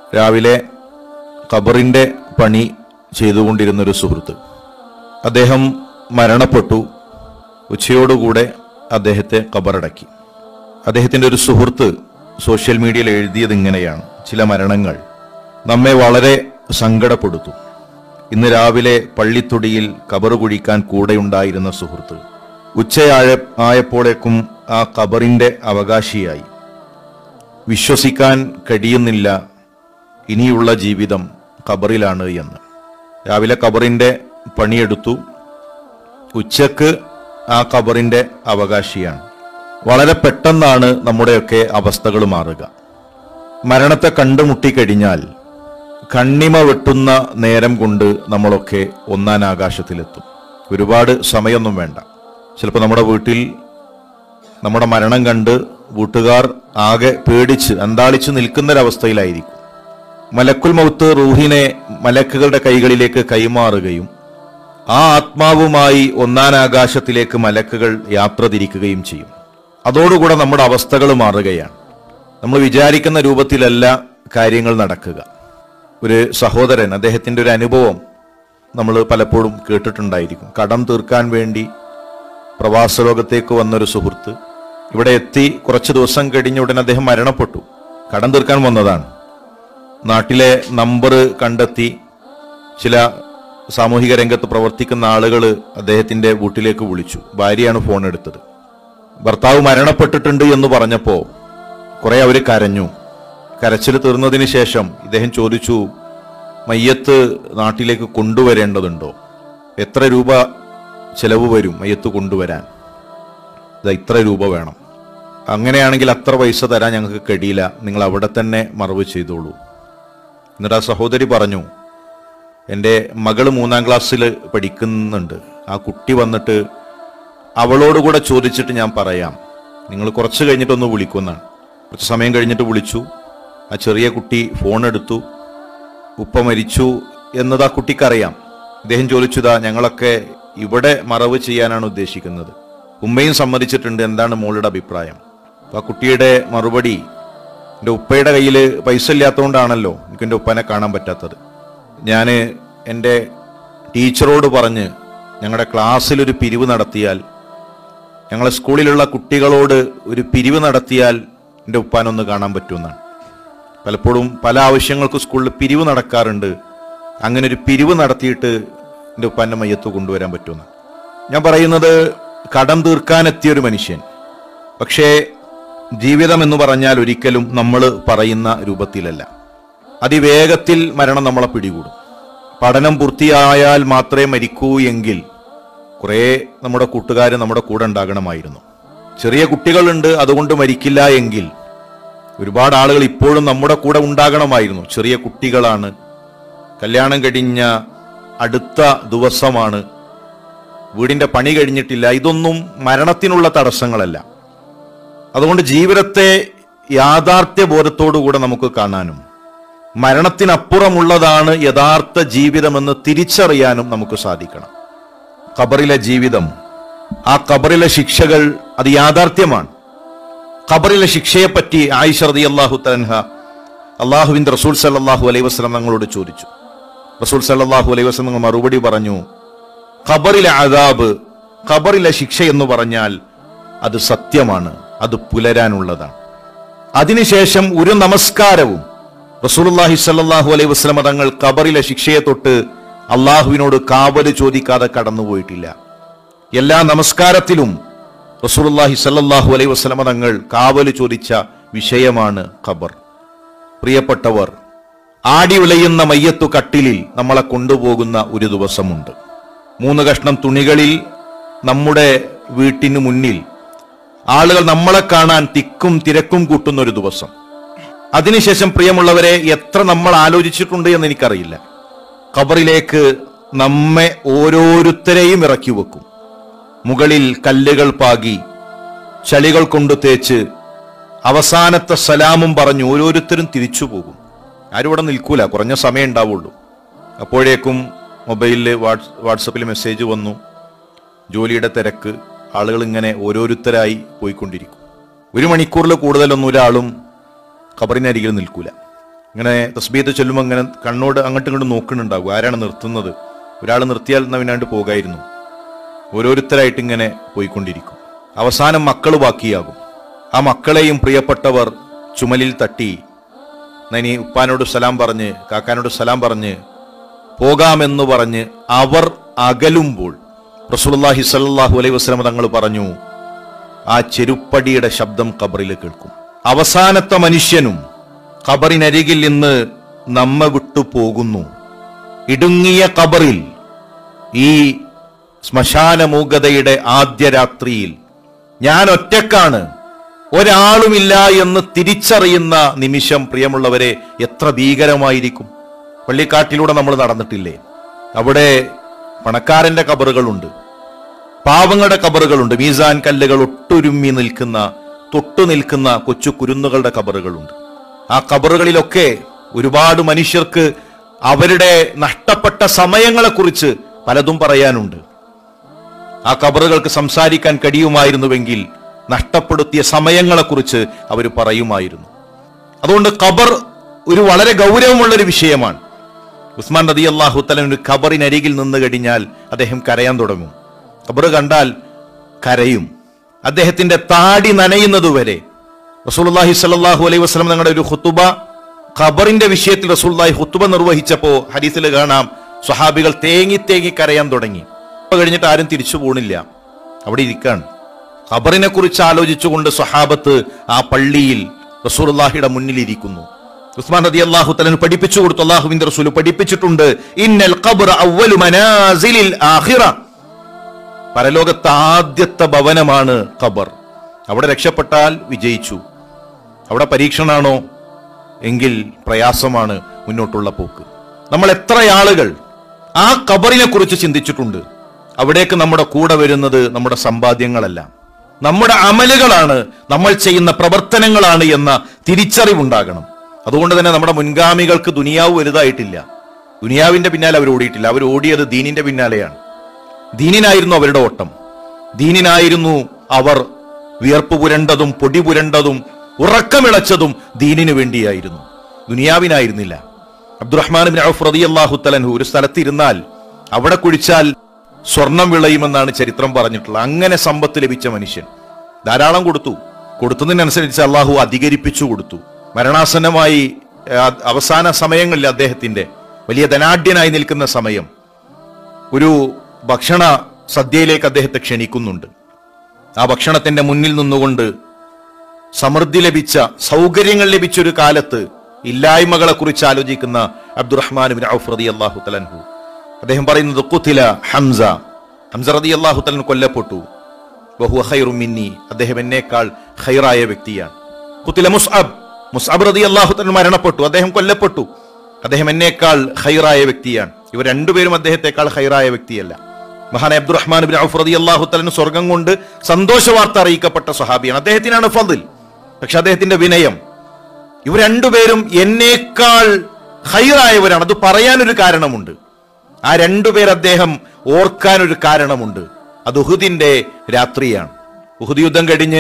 രാവിലെ ഖബറിൻ്റെ പണി ചെയ്തുകൊണ്ടിരുന്നൊരു സുഹൃത്ത്, അദ്ദേഹം മരണപ്പെട്ടു. ഉച്ചയോടുകൂടെ അദ്ദേഹത്തെ ഖബറടക്കി. അദ്ദേഹത്തിൻ്റെ ഒരു സുഹൃത്ത് സോഷ്യൽ മീഡിയയിൽ എഴുതിയത് ഇങ്ങനെയാണ്: ചില മരണങ്ങൾ നമ്മെ വളരെ സങ്കടപ്പെടുത്തും. ഇന്ന് രാവിലെ പള്ളിത്തൊടിയിൽ ഖബറ് കുഴിക്കാൻ കൂടെയുണ്ടായിരുന്ന സുഹൃത്ത് ഉച്ചയായപ്പോഴേക്കും ആ ഖബറിൻ്റെ അവകാശിയായി. വിശ്വസിക്കാൻ കഴിയുന്നില്ല ഇനിയുള്ള ജീവിതം ഖബറിലാണ് എന്ന്. രാവിലെ ഖബറിൻ്റെ പണിയെടുത്തു, ഉച്ചക്ക് ആ ഖബറിൻ്റെ അവകാശിയാണ്. വളരെ പെട്ടെന്നാണ് നമ്മുടെയൊക്കെ അവസ്ഥകൾ മാറുക. മരണത്തെ കണ്ടുമുട്ടിക്കഴിഞ്ഞാൽ കണ്ണിമ വെട്ടുന്ന നേരം കൊണ്ട് നമ്മളൊക്കെ ഒന്നാം ആകാശത്തിലെത്തും. ഒരുപാട് സമയമൊന്നും വേണ്ട. ചിലപ്പോൾ നമ്മുടെ വീട്ടിൽ നമ്മുടെ മരണം കണ്ട് വീട്ടുകാർ ആകെ പേടിച്ച് അന്താളിച്ച് നിൽക്കുന്നൊരവസ്ഥയിലായിരിക്കും. മലക്കുൽ മൗത്ത് റൂഹിനെ മലക്കുകളുടെ കൈകളിലേക്ക് കൈമാറുകയും ആ ആത്മാവുമായി ഒന്നാം ആകാശത്തിലേക്ക് മലക്കുകൾ യാത്ര തിരിക്കുകയും ചെയ്യും. അതോടുകൂടെ നമ്മുടെ അവസ്ഥകൾ മാറുകയാണ്. നമ്മൾ വിചാരിക്കുന്ന രൂപത്തിലല്ല കാര്യങ്ങൾ നടക്കുക. ഒരു സഹോദരൻ, അദ്ദേഹത്തിൻ്റെ ഒരു അനുഭവം നമ്മൾ പലപ്പോഴും കേട്ടിട്ടുണ്ടായിരിക്കും. കടം തീർക്കാൻ വേണ്ടി പ്രവാസ ലോകത്തേക്ക് വന്നൊരു സുഹൃത്ത് ഇവിടെ എത്തി. കുറച്ച് ദിവസം കഴിഞ്ഞ ഉടനെ അദ്ദേഹം മരണപ്പെട്ടു. കടം തീർക്കാൻ വന്നതാണ്. നാട്ടിലെ നമ്പർ കണ്ടെത്തി ചില സാമൂഹിക രംഗത്ത് പ്രവർത്തിക്കുന്ന ആളുകൾ അദ്ദേഹത്തിൻ്റെ വീട്ടിലേക്ക് വിളിച്ചു. ഭാര്യയാണ് ഫോൺ എടുത്തത്. ഭർത്താവ് മരണപ്പെട്ടിട്ടുണ്ട് എന്ന് പറഞ്ഞപ്പോൾ കുറെ അവർ കരഞ്ഞു. കരച്ചിൽ തീർന്നതിന് ശേഷം ഇദ്ദേഹം ചോദിച്ചു, മയ്യത്ത് നാട്ടിലേക്ക് കൊണ്ടുവരേണ്ടതുണ്ടോ? എത്ര രൂപ ചെലവ് വരും മയ്യത്ത് കൊണ്ടുവരാൻ? ഇത്ര രൂപ വേണം. അങ്ങനെയാണെങ്കിൽ അത്ര പൈസ തരാൻ ഞങ്ങൾക്ക് കഴിയില്ല, നിങ്ങൾ അവിടെ തന്നെ മറവ് ചെയ്തോളൂ. എന്നിട്ട് ആ സഹോദരി പറഞ്ഞു, എൻ്റെ മകൾ 3ാം ക്ലാസ്സിൽ പഠിക്കുന്നുണ്ട്. ആ കുട്ടി വന്നിട്ട് അവളോടുകൂടെ ചോദിച്ചിട്ട് ഞാൻ പറയാം, നിങ്ങൾ കുറച്ച് കഴിഞ്ഞിട്ടൊന്ന് വിളിക്കുമെന്നാണ്. കുറച്ച് സമയം കഴിഞ്ഞിട്ട് വിളിച്ചു. ആ ചെറിയ കുട്ടി ഫോൺ എടുത്തു. ഉപ്പ മരിച്ചു എന്നത് ആ കുട്ടിക്കറിയാം. ഇദ്ദേഹം ചോദിച്ചതാ, ഞങ്ങളൊക്കെ ഇവിടെ മറവ് ചെയ്യാനാണ് ഉദ്ദേശിക്കുന്നത്, ഉമ്മയും സമ്മതിച്ചിട്ടുണ്ട്, എന്താണ് മോളുടെ അഭിപ്രായം? അപ്പോൾ ആ കുട്ടിയുടെ മറുപടി, എൻ്റെ ഉപ്പയുടെ കയ്യിൽ പൈസ ഇല്ലാത്തതുകൊണ്ടാണല്ലോ എനിക്ക് എൻ്റെ ഉപ്പനെ കാണാൻ പറ്റാത്തത്. ഞാൻ എൻ്റെ ടീച്ചറോട് പറഞ്ഞ് ഞങ്ങളുടെ ക്ലാസ്സിലൊരു പിരിവ് നടത്തിയാൽ, ഞങ്ങളെ സ്കൂളിലുള്ള കുട്ടികളോട് ഒരു പിരിവ് നടത്തിയാൽ എൻ്റെ ഉപ്പാനൊന്ന് കാണാൻ പറ്റുമെന്നാണ്. പലപ്പോഴും പല ആവശ്യങ്ങൾക്ക് സ്കൂളിൽ പിരിവ് നടക്കാറുണ്ട്. അങ്ങനെ ഒരു പിരിവ് നടത്തിയിട്ട് എൻ്റെ ഉപ്പാൻ്റെ മയ്യത്ത് കൊണ്ടുവരാൻ പറ്റുമെന്നാണ്. ഞാൻ പറയുന്നത്, കടം തീർക്കാനെത്തിയൊരു മനുഷ്യൻ, പക്ഷേ ജീവിതം എന്ന് പറഞ്ഞാൽ ഒരിക്കലും നമ്മൾ പറയുന്ന രൂപത്തിലല്ല. അതിവേഗത്തിൽ മരണം നമ്മളെ പിടികൂടും. പഠനം പൂർത്തിയായാൽ മാത്രമേ മരിക്കൂ എങ്കിൽ കുറേ നമ്മുടെ കൂട്ടുകാർ നമ്മുടെ കൂടെ ഉണ്ടാകണമായിരുന്നു. ചെറിയ കുട്ടികളുണ്ട്, അതുകൊണ്ട് മരിക്കില്ല എങ്കിൽ ഒരുപാട് ആളുകൾ ഇപ്പോഴും നമ്മുടെ കൂടെ ഉണ്ടാകണമായിരുന്നു. ചെറിയ കുട്ടികളാണ്, കല്യാണം കഴിഞ്ഞ അടുത്ത ദിവസമാണ്, വീടിൻ്റെ പണി കഴിഞ്ഞിട്ടില്ല. ഇതൊന്നും മരണത്തിനുള്ള തടസ്സങ്ങളല്ല. അതുകൊണ്ട് ജീവിതത്തെ യാഥാർത്ഥ്യ ബോധത്തോടുകൂടെ നമുക്ക് കാണാനും മരണത്തിനപ്പുറമുള്ളതാണ് യഥാർത്ഥ ജീവിതമെന്ന് തിരിച്ചറിയാനും നമുക്ക് സാധിക്കണം. ഖബറിലെ ജീവിതം, ആ ഖബറിലെ ശിക്ഷകൾ, അത് യാഥാർത്ഥ്യമാണ്. ഖബറിലെ ശിക്ഷയെപ്പറ്റി ആയിഷ റളിയല്ലാഹു തആല അള്ളാഹുവിൻ്റെ റസൂൽ സല്ലല്ലാഹു അലൈഹി വസല്ലം തങ്ങളോട് ചോദിച്ചു. റസൂൽ സല്ലല്ലാഹു അലൈഹി വസല്ലം മറുപടി പറഞ്ഞു, ഖബറിലെ അദാബ്, ഖബറിലെ ശിക്ഷ എന്ന് പറഞ്ഞാൽ അത് സത്യമാണ്, അത് പുലരാനുള്ളതാണ്. അതിനുശേഷം ഒരു നമസ്കാരവും റസൂലുള്ളാഹി സ്വല്ലല്ലാഹു അലൈഹി വസല്ലം തങ്ങൾ ഖബറിലെ ശിക്ഷയെ തൊട്ട് അള്ളാഹുവിനോട് കാവല് ചോദിക്കാതെ കടന്നുപോയിട്ടില്ല. എല്ലാ നമസ്കാരത്തിലും റസൂലുള്ളാഹി സ്വല്ലല്ലാഹു അലൈഹി വസല്ലം തങ്ങൾ കാവല് ചോദിച്ച വിഷയമാണ് ഖബർ. പ്രിയപ്പെട്ടവർ, ആടി ഉലയുന്ന മയ്യത്തു കട്ടിലിൽ നമ്മളെ കൊണ്ടുപോകുന്ന ഒരു ദിവസമുണ്ട്. 3 കഷ്ണം തുണികളിൽ നമ്മുടെ വീട്ടിന് മുന്നിൽ ആളുകൾ നമ്മളെ കാണാൻ തിക്കും തിരക്കും കൂട്ടുന്ന ഒരു ദിവസം. അതിനുശേഷം പ്രിയമുള്ളവരെ, എത്ര നമ്മൾ ആലോചിച്ചിട്ടുണ്ട് എന്ന് എനിക്കറിയില്ല, ഖബറിലേക്ക് നമ്മെ ഓരോരുത്തരെയും ഇറക്കി വെക്കും. മുകളിൽ കല്ലുകൾ പാകി ചളികൾ കൊണ്ടു തേച്ച് അവസാനത്തെ സലാമും പറഞ്ഞു ഓരോരുത്തരും തിരിച്ചു പോകും. ആരും ഇവിടെ നിൽക്കൂല, കുറഞ്ഞ സമയം ഉണ്ടാവുള്ളൂ. അപ്പോഴേക്കും മൊബൈലിൽ വാട്സപ്പിൽ മെസ്സേജ് വന്നു, ജോലിയുടെ തിരക്ക്, ആളുകൾ ഇങ്ങനെ ഓരോരുത്തരായി പോയിക്കൊണ്ടിരിക്കും. 1 മണിക്കൂറിൽ കൂടുതലൊന്നും ഒരാളും ഖബറിനരികിൽ നിൽക്കൂല. ഇങ്ങനെ തസ്ബീഹത്ത് ചൊല്ലുമ്പോൾ ഇങ്ങനെ കണ്ണോട് അങ്ങോട്ടും ഇങ്ങോട്ടും നോക്കുന്നുണ്ടാകും, ആരാണ് നിർത്തുന്നത്. ഒരാൾ നിർത്തിയാൽ നവിനാണ്ട് പോകായിരുന്നു. ഓരോരുത്തരായിട്ട് ഇങ്ങനെ പോയിക്കൊണ്ടിരിക്കും. അവസാനം മക്കൾ ബാക്കിയാകും. ആ മക്കളെയും പ്രിയപ്പെട്ടവർ ചുമലിൽ തട്ടി നനി ഉപ്പാനോട് സലാം പറഞ്ഞ് കാക്കാനോട് സലാം പറഞ്ഞ് പോകാമെന്ന് പറഞ്ഞ് അവർ അകലുമ്പോൾ റസൂലുള്ളാഹി സ്വല്ലല്ലാഹു അലൈഹി വസല്ലം തങ്ങൾ പറഞ്ഞു, ആ ചെരുപ്പടിയുടെ ശബ്ദം ഖബറിൽ കേൾക്കും. അവസാനത്തെ മനുഷ്യനും ഖബറിനരികിൽ നിന്ന് നമ്മ വിട്ടു പോകുന്നു. ഇടുങ്ങിയ ഖബറിൽ ഈ ശ്മശാന മൂകതയുടെ ആദ്യ രാത്രിയിൽ ഞാൻ ഒറ്റക്കാണ്, ഒരാളുമില്ല എന്ന് തിരിച്ചറിയുന്ന നിമിഷം പ്രിയമുള്ളവരെ എത്ര ഭീകരമായിരിക്കും. പള്ളിക്കാട്ടിലൂടെ നമ്മൾ നടന്നിട്ടില്ലേ? അവിടെ പണക്കാരന്റെ ഖബറുകളുണ്ട്, പാവങ്ങളുടെ ഖബറുകളുണ്ട്, മീസാൻ കല്ലുകൾ ഒട്ടുരുമ്മി നിൽക്കുന്ന തൊട്ടു നിൽക്കുന്ന കൊച്ചു കുരുന്നുകളുടെ ഖബറുകളുണ്ട്. ആ ഖബറുകളിലൊക്കെ ഒരുപാട് മനുഷ്യർക്ക് അവരുടെ നഷ്ടപ്പെട്ട സമയങ്ങളെക്കുറിച്ച് പലതും പറയാനുണ്ട്. ആ ഖബറുകൾക്ക് സംസാരിക്കാൻ കഴിയുമായിരുന്നുവെങ്കിൽ നഷ്ടപ്പെടുത്തിയ സമയങ്ങളെക്കുറിച്ച് അവർ പറയുമായിരുന്നു. അതുകൊണ്ട് ഖബർ ഒരു വളരെ ഗൗരവമുള്ളൊരു വിഷയമാണ്. ഉസ്മാൻ റളിയല്ലാഹു തആല ഒരു ഖബറിനരികിൽ നിന്ന് കഴിഞ്ഞാൽ അദ്ദേഹം കരയാൻ തുടങ്ങും. ഖബർ കണ്ടാൽ കരയും. അദ്ദേഹത്തിന്റെ താടി നനയുന്നതുവരെ റസൂലുള്ളാഹി സ്വല്ലല്ലാഹു അലൈഹി വസല്ലം തങ്ങളുടെ ഒരു ഖുതുബ ഖബറിന്റെ വിഷയത്തിൽ റസൂലുള്ളാഹി ഖുതുബ നിർവഹിച്ചപ്പോൾ ഹദീസിൽ കാണാം, സ്വഹാബികൾ തേങ്ങി തേങ്ങി കരയാൻ തുടങ്ങി. കഴിഞ്ഞിട്ട് ആരും തിരിച്ചു പോണില്ല, അവിടെ ഇരിക്കാണ്. ഖബറിനെ കുറിച്ച് ആലോചിച്ചുകൊണ്ട് സ്വഹാബത്ത് ആ പള്ളിയിൽ റസൂലുള്ളാഹിയുടെ മുന്നിൽ ഇരിക്കുന്നു. ഉസ്മാൻ റളിയല്ലാഹു തആല പഠിപ്പിച്ചു കൊടുത്തു, അല്ലാഹുവിന്റെ റസൂൽ പഠിപ്പിച്ചിട്ടുണ്ട്, ഇന്നൽ ഖബ്റ അവ്വലു മനാസിലിൽ ആഖിറ, പരലോകത്തെ ആദ്യത്തെ ഭവനമാണ് ഖബർ. അവിടെ രക്ഷപ്പെട്ടാൽ വിജയിച്ചു. അവിടെ പരീക്ഷണാണോ എങ്കിൽ പ്രയാസമാണ് മുന്നോട്ടുള്ള പോക്ക്. നമ്മൾ എത്ര ആളുകൾ ആ ഖബറിനെ കുറിച്ച് ചിന്തിച്ചിട്ടുണ്ട്? അവിടേക്ക് നമ്മുടെ കൂടെ വരുന്നത് നമ്മുടെ സമ്പാദ്യങ്ങളല്ല, നമ്മുടെ അമലുകളാണ്, നമ്മൾ ചെയ്യുന്ന പ്രവർത്തനങ്ങളാണ് എന്ന തിരിച്ചറിവുണ്ടാകണം. അതുകൊണ്ട് തന്നെ നമ്മുടെ മുൻഗാമികൾക്ക് ദുനിയാവ് വലുതായിട്ടില്ല. ദുനിയാവിന്റെ പിന്നാലെ അവർ ഓടിയിട്ടില്ല. അവർ ഓടിയത് ദീനിന്റെ പിന്നാലെയാണ്. ദീനിനായിരുന്നു അവരുടെ ഓട്ടം. ദീനിനായിരുന്നു അവർ വിയർപ്പ് പുരണ്ടതും പൊടി പുരണ്ടതും ഉറക്കമിളച്ചതും ദീനിനു വേണ്ടിയായിരുന്നു, ദുനിയാവിനായിരുന്നില്ല. അബ്ദുറഹ്മാൻ ഇബ്നു ഔഫ് റളിയല്ലാഹു തആല ഒരു സ്ഥലത്തിരുന്നാൽ അവിടെ കുഴിച്ചാൽ സ്വർണം വിളയുമെന്നാണ് ചരിത്രം പറഞ്ഞിട്ടുള്ളത്. അങ്ങനെ സമ്പത്ത് ലഭിച്ച മനുഷ്യൻ ധാരാളം കൊടുത്തതിനനുസരിച്ച് അള്ളാഹു അധികരിപ്പിച്ചു കൊടുത്തു. മരണാസന്നമായി അവസാന സമയങ്ങളിൽ അദ്ദേഹത്തിന്റെ വലിയ ധനാഢ്യനായി നിൽക്കുന്ന സമയം ഒരു ഭക്ഷണ സദ്യയിലേക്ക് അദ്ദേഹത്തെ ക്ഷണിക്കുന്നുണ്ട്. ആ ഭക്ഷണത്തിന്റെ മുന്നിൽ നിന്നുകൊണ്ട് സമൃദ്ധി ലഭിച്ച, സൗകര്യങ്ങൾ ലഭിച്ച ഒരു കാലത്ത് ഇല്ലായ്മകളെ കുറിച്ച് ആലോചിക്കുന്ന അബ്ദുറഹ്മാൻ ഇബ്നു ഔഫ് റളിയല്ലാഹു തആല അൻഹു അദ്ദേഹം പറയുന്നത്, ഖുതില ഹംസ, ഹംസ റളിയല്ലാഹു തആല കൊല്ലപ്പെട്ടു, വഹുവ ഖൈറു മിന്നി, അദ്ദേഹം എന്നേക്കാൾ ഖൈറായ വ്യക്തിയാണ്. ഖുതില മുസ്അബ്, മുസ്അബ് റളിയല്ലാഹു തആല മരണപ്പെട്ടു, അദ്ദേഹം കൊല്ലപ്പെട്ടു, അദ്ദേഹം എന്നേക്കാൾ ഖൈറായ വ്യക്തിയാണ്. ഇവർ രണ്ടുപേരും അദ്ദേഹത്തെക്കാൾ ഖൈറായ വ്യക്തിയല്ല. മഹാനായ അബ്ദുറഹ്മാൻ ഇബ്നു ഔഫ് റളിയല്ലാഹു തആല സ്വർഗം കൊണ്ട് സന്തോഷ വാർത്ത അറിയിക്കപ്പെട്ട സ്വഹാബിയാണ്. അദ്ദേഹത്തിനാണ് ഫضൽ, പക്ഷെ അദ്ദേഹത്തിന്റെ വിനയം. ഇവർ രണ്ടുപേരും എന്നേക്കാൾ ഖൈറായവരാണ്. അത് പറയാനൊരു കാരണമുണ്ട്. ആ രണ്ടുപേർ അദ്ദേഹം ഓർക്കാൻ ഒരു കാരണമുണ്ട്. അത് ഉഹുദിന്റെ രാത്രിയാണ്. ഉഹുദ് യുദ്ധം കഴിഞ്ഞ്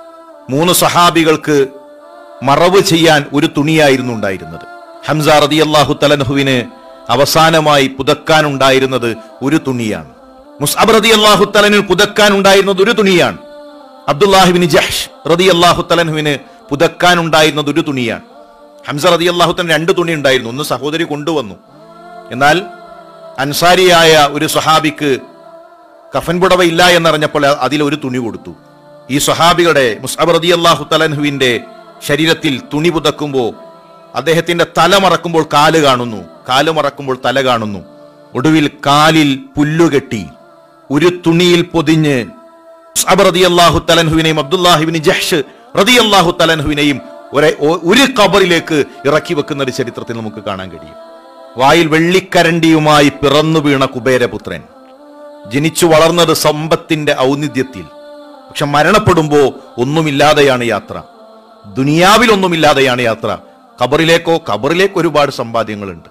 3 സഹാബികൾക്ക് മറവ് ചെയ്യാൻ ഒരു തുണിയായിരുന്നു ഉണ്ടായിരുന്നത്. ഹംസ റളിയല്ലാഹു തആല അൻഹുവിന് അവസാനമായി പുതക്കാനുണ്ടായിരുന്നത് ഒരു തുണിയാണ്. മുസ്അബ് റളിയല്ലാഹു തആല അൻഹു പുതക്കാനുണ്ടായിരുന്നത് ഒരു തുണിയാണ്. അബ്ദുല്ലാഹി ഇബ്നു ജഹ്ഷ് റളിയല്ലാഹു തആല അൻഹുവിന് പുതക്കാനുണ്ടായിരുന്നത് ഒരു തുണിയാണ്. ഹംസ റളിയല്ലാഹു തആല 2 തുണി ഉണ്ടായിരുന്നു. ഒന്ന് സഹോദരി കൊണ്ടുവന്നു. എന്നാൽ അൻസാരിയായ ഒരു സ്വഹാബിക്ക് കഫൻ പുടവ ഇല്ല എന്നറിഞ്ഞപ്പോൾ അതിൽ ഒരു തുണി കൊടുത്തു. ഈ സ്വഹാബികളുടെ മുസ്അബ് റളിയല്ലാഹു തആല അൻഹുവിന്റെ ശരീരത്തിൽ തുണി പുതക്കുമ്പോൾ അദ്ദേഹത്തിന്റെ തല മറക്കുമ്പോൾ കാല് കാണുന്നു, കാല് മറക്കുമ്പോൾ തല കാണുന്നു. ഒടുവിൽ കാലിൽ പുല്ലുകെട്ടി ഒരു തുണിയിൽ പൊതിഞ്ഞ് മുസ്അബ് റളിയല്ലാഹു തആല അൻഹുവിനെയും അബ്ദുല്ലാഹി ഇബ്നു ജഹ്ഷ് റളിയല്ലാഹു തആല അൻഹുവിനെയും ഒരു ഖബറിലേക്ക് ഇറക്കി വെക്കുന്ന ഒരു ചരിത്രത്തിൽ നമുക്ക് കാണാൻ കഴിയും. വായിൽ വെള്ളിക്കരണ്ടിയുമായി പിറന്നു വീണ കുബേരപുത്രൻ, ജനിച്ചു വളർന്നത് സമ്പത്തിന്റെ ഔന്നിധ്യത്തിൽ, പക്ഷെ മരണപ്പെടുമ്പോ ഒന്നുമില്ലാതെയാണ് യാത്ര. ദുനിയാവിൽ ഒന്നുമില്ലാതെയാണ് യാത്ര. ഖബറിലേക്ക് ഒരുപാട് സമ്പാദ്യങ്ങളുണ്ട്.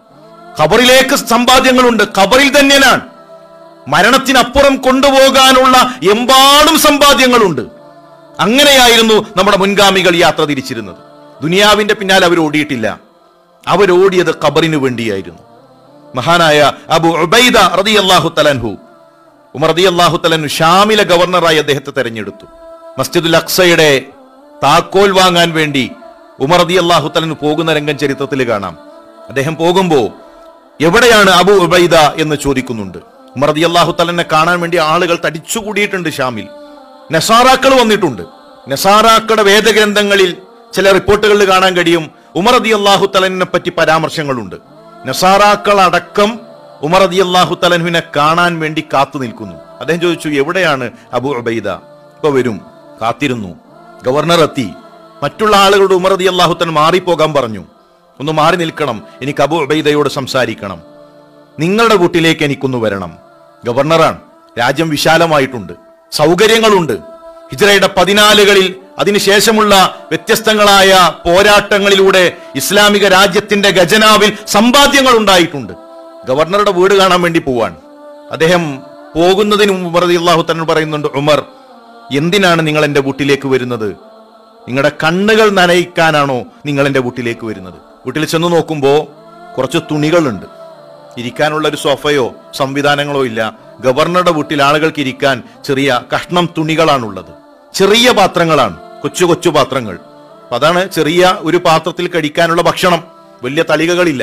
ഖബറിൽ തന്നെയാണ്. മരണത്തിനപ്പുറം കൊണ്ടുപോകാനുള്ള എമ്പാടും സമ്പാദ്യങ്ങളുണ്ട്. അങ്ങനെയായിരുന്നു നമ്മുടെ മുൻഗാമികൾ യാത്ര തിരിച്ചിരുന്നത്. ദുനിയാവിന്റെ പിന്നാലെ അവർ ഓടിയിട്ടില്ല. അവരോടിയത് ഖബറിന് വേണ്ടിയായിരുന്നു. മഹാനായ അബു ഉബൈദ റളിയല്ലാഹു തആല അൻഹു, ഉമർ റളിയല്ലാഹു തആല അൻഹു ഷാമിലെ ഗവർണറായി അദ്ദേഹത്തെ തെരഞ്ഞെടുത്തു. മസ്ജിദുൽ അഖ്സയുടെ താക്കോൽ വാങ്ങാൻ വേണ്ടി ഉമർ റളിയല്ലാഹു തആല അൻഹു പോകുന്ന രംഗം ചരിത്രത്തിൽ കാണാം. അദ്ദേഹം പോകുമ്പോ എവിടെയാണ് അബു ഉബൈദ എന്ന് ചോദിക്കുന്നുണ്ട്. ഉമർ റളിയല്ലാഹു തആല അൻഹുവിനെ കാണാൻ വേണ്ടി ആളുകൾ തടിച്ചുകൂടിയിട്ടുണ്ട്. ഷാമിൽ നസാറാക്കൾ വന്നിട്ടുണ്ട്. നസാറാക്കളുടെ വേദഗ്രന്ഥങ്ങളിൽ ചില റിപ്പോർട്ടുകളിൽ കാണാൻ കഴിയും ഉമർ റളിയല്ലാഹു തആല അൻഹുവിനെ പറ്റി പരാമർശങ്ങളുണ്ട്. നസാറാക്കൾ അടക്കം ഉമർ റളിയല്ലാഹു തആല അൻഹുവിനെ കാണാൻ വേണ്ടി കാത്തു നിൽക്കുന്നു. അദ്ദേഹം ചോദിച്ചു, എവിടെയാണ് അബു ഉബൈദ? ഇപ്പൊ വരും. കാത്തിരുന്നു. ഗവർണർ എത്തി. മറ്റുള്ള ആളുകളോട് ഉമർ റളിയല്ലാഹു തആല മാറിപ്പോകാൻ പറഞ്ഞു. ഒന്ന് മാറി നിൽക്കണം, എനിക്ക് അബു ഉബൈദയോട് സംസാരിക്കണം. നിങ്ങളുടെ വീട്ടിലേക്ക് എനിക്കൊന്ന് വരണം. ഗവർണറാണ്. രാജ്യം വിശാലമായിട്ടുണ്ട്, സൗകര്യങ്ങളുണ്ട്. ഹിജ്റയുടെ 14കളിൽ അതിനുശേഷമുള്ള വ്യത്യസ്തങ്ങളായ പോരാട്ടങ്ങളിലൂടെ ഇസ്ലാമിക രാജ്യത്തിന്റെ ഖജനാവിൽ സമ്പാദ്യങ്ങൾ ഉണ്ടായിട്ടുണ്ട്. ഗവർണറുടെ വീട് കാണാൻ വേണ്ടി പോവാൻ. അദ്ദേഹം പോകുന്നതിന് മുമ്പ് ഉമർ റളിയല്ലാഹു തആല പറയുന്നുണ്ട്, ഉമർ, എന്തിനാണ് നിങ്ങൾ എന്റെ വീട്ടിലേക്ക് വരുന്നത്? നിങ്ങളുടെ കണ്ണുകൾ നനയിക്കാനാണോ നിങ്ങൾ എന്റെ വീട്ടിലേക്ക് വരുന്നത്? വീട്ടിൽ ചെന്ന് നോക്കുമ്പോ കുറച്ച് തുണികളുണ്ട്. ഇരിക്കാനുള്ള ഒരു സോഫയോ സംവിധാനങ്ങളോ ഇല്ല. ഗവർണറുടെ വീട്ടിൽ ആളുകൾക്ക് ഇരിക്കാൻ ചെറിയ കഷ്ണം തുണികളാണുള്ളത്. ചെറിയ പാത്രങ്ങളാണ്, കൊച്ചു കൊച്ചു പാത്രങ്ങൾ. അതാണ് ചെറിയ ഒരു പാത്രത്തിൽ കഴിക്കാനുള്ള ഭക്ഷണം. വലിയ തളികകളില്ല,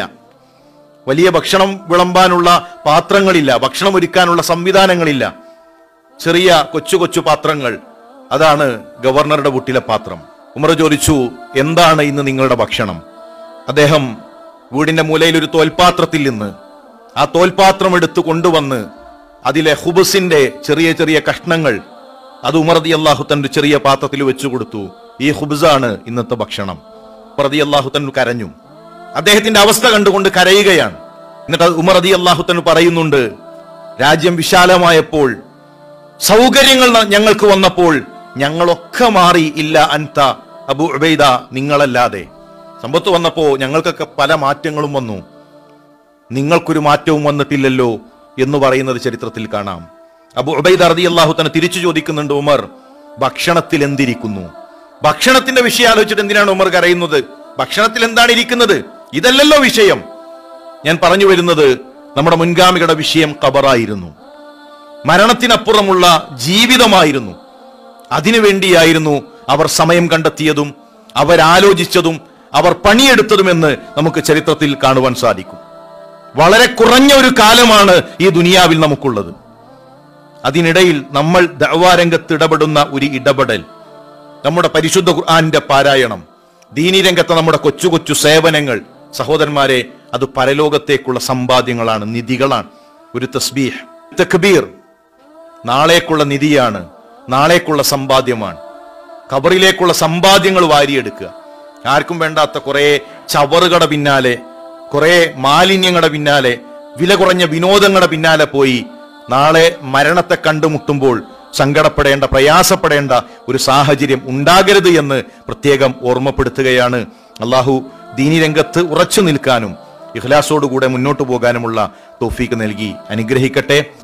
വലിയ ഭക്ഷണം വിളമ്പാനുള്ള പാത്രങ്ങളില്ല, ഭക്ഷണം ഒരുക്കാനുള്ള സംവിധാനങ്ങളില്ല. ചെറിയ കൊച്ചു കൊച്ചു പാത്രങ്ങൾ, അതാണ് ഗവർണറുടെ വീട്ടിലെ പാത്രം. ഉമർ ചോദിച്ചു, എന്താണ് ഇന്ന് നിങ്ങളുടെ ഭക്ഷണം? അദ്ദേഹം വീടിന്റെ മൂലയിൽ ഒരു തോൽപാത്രത്തിൽ നിന്ന് ആ തോൽപാത്രം എടുത്തു കൊണ്ടുവന്ന് അതിലെ ഹുബസിന്റെ ചെറിയ ചെറിയ കഷ്ണങ്ങൾ അത് ഉമർ റളിയല്ലാഹു തആല ചെറിയ പാത്രത്തിൽ വെച്ചു കൊടുത്തു. ഈ ഹുബ്സാണ് ഇന്നത്തെ ഭക്ഷണം. ഉമർ റളിയല്ലാഹു തആല കരഞ്ഞു. അദ്ദേഹത്തിന്റെ അവസ്ഥ കണ്ടുകൊണ്ട് കരയുകയാണ്. എന്നിട്ട് ഉമർ റളിയല്ലാഹു തആല പറയുന്നുണ്ട്, രാജ്യം വിശാലമായപ്പോൾ, സൗകര്യങ്ങൾ ഞങ്ങൾക്ക് വന്നപ്പോൾ ഞങ്ങളൊക്കെ മാറി, ഇല്ല അൻത അബു ഉബൈദ, നിങ്ങളല്ലാതെ. സമ്പത്ത് വന്നപ്പോ ഞങ്ങൾക്കൊക്കെ പല മാറ്റങ്ങളും വന്നു, നിങ്ങൾക്കൊരു മാറ്റവും വന്നിട്ടില്ലല്ലോ എന്ന് പറയുന്നത് ചരിത്രത്തിൽ കാണാം. അബു ഉബൈദ റളിയല്ലാഹു തആല തിരിച്ചു ചോദിക്കുന്നുണ്ട്, ഉമർ, ഭക്ഷണത്തിൽ എന്തിരിക്കുന്നു? ഭക്ഷണത്തിന്റെ വിഷയം ആലോചിച്ചിട്ട് എന്തിനാണ് ഉമർ കരയുന്നത്? ഭക്ഷണത്തിൽ എന്താണ് ഇരിക്കുന്നത്? ഇതല്ലല്ലോ വിഷയം. ഞാൻ പറഞ്ഞു വരുന്നത്, നമ്മുടെ മുൻഗാമികളുടെ വിഷയം ഖബറായിരുന്നു, മരണത്തിനപ്പുറമുള്ള ജീവിതമായിരുന്നു. അതിനുവേണ്ടിയായിരുന്നു അവർ സമയം കണ്ടെത്തിയതും അവരാലോചിച്ചതും അവർ പണിയെടുത്തതുമെന്ന് നമുക്ക് ചരിത്രത്തിൽ കാണുവാൻ സാധിക്കും. വളരെ കുറഞ്ഞ ഒരു കാലമാണ് ഈ ദുനിയാവിൽ നമുക്കുള്ളത്. അതിനിടയിൽ നമ്മൾ ദഅ്വാ രംഗത്ത് ഇടപെടുന്ന ഒരു ഇടപെടൽ, നമ്മുടെ പരിശുദ്ധ ഖുർആന്റെ പാരായണം, ദീനി രംഗത്തെ നമ്മുടെ കൊച്ചു കൊച്ചു സേവനങ്ങൾ, സഹോദരന്മാരെ, അത് പരലോകത്തേക്കുള്ള സമ്പാദ്യങ്ങളാണ്, നിധികളാണ്. ഒരു തസ്ബീഹ്, തക്ബീർ നാളേക്കുള്ള നിധിയാണ്, നാളേക്കുള്ള സമ്പാദ്യമാണ്. ഖബറിലേക്കുള്ള സമ്പാദ്യങ്ങൾ വാരിയെടുക്കുക. ആർക്കും വേണ്ടാത്ത കുറെ ചവറുകളുടെ പിന്നാലെ, കുറെ മാലിന്യങ്ങളുടെ പിന്നാലെ, വില കുറഞ്ഞ വിനോദങ്ങളുടെ പിന്നാലെ പോയി നാളെ മരണത്തെ കണ്ടുമുട്ടുമ്പോൾ സങ്കടപ്പെടേണ്ട, പ്രയാസപ്പെടേണ്ട ഒരു സാഹചര്യം ഉണ്ടാകരുത് എന്ന് പ്രത്യേകം ഓർമ്മപ്പെടുത്തുകയാണ്. അള്ളാഹു ദീനി രംഗത്ത് ഉറച്ചു നിൽക്കാനും ഇഖ്ലാസോടുകൂടെ മുന്നോട്ട് പോകാനുമുള്ള തൗഫീഖ് നൽകി അനുഗ്രഹിക്കട്ടെ.